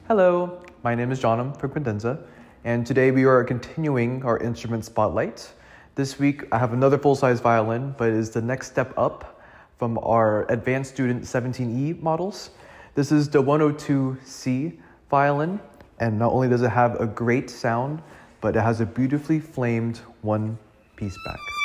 Hello, my name is John from Cadenza, and today we are continuing our instrument spotlight. This week I have another full-size violin, but it is the next step up from our advanced student 17E models. This is the 102C violin, and not only does it have a great sound, but it has a beautifully flamed one-piece back.